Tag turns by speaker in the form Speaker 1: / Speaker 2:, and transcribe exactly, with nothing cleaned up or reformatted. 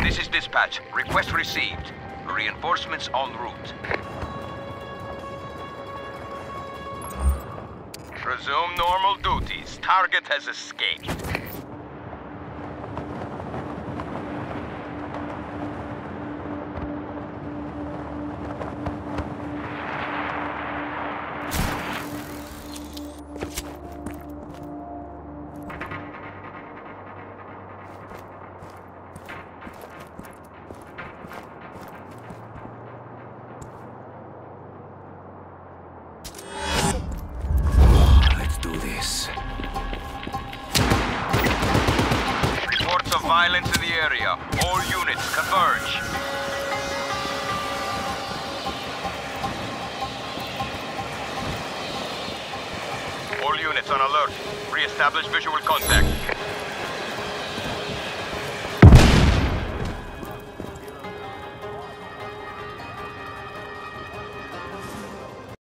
Speaker 1: This is dispatch. Request received. Reinforcements en route. Resume normal duties. Target has escaped. Violence in the area. All units converge. All units on alert. Re-establish visual contact.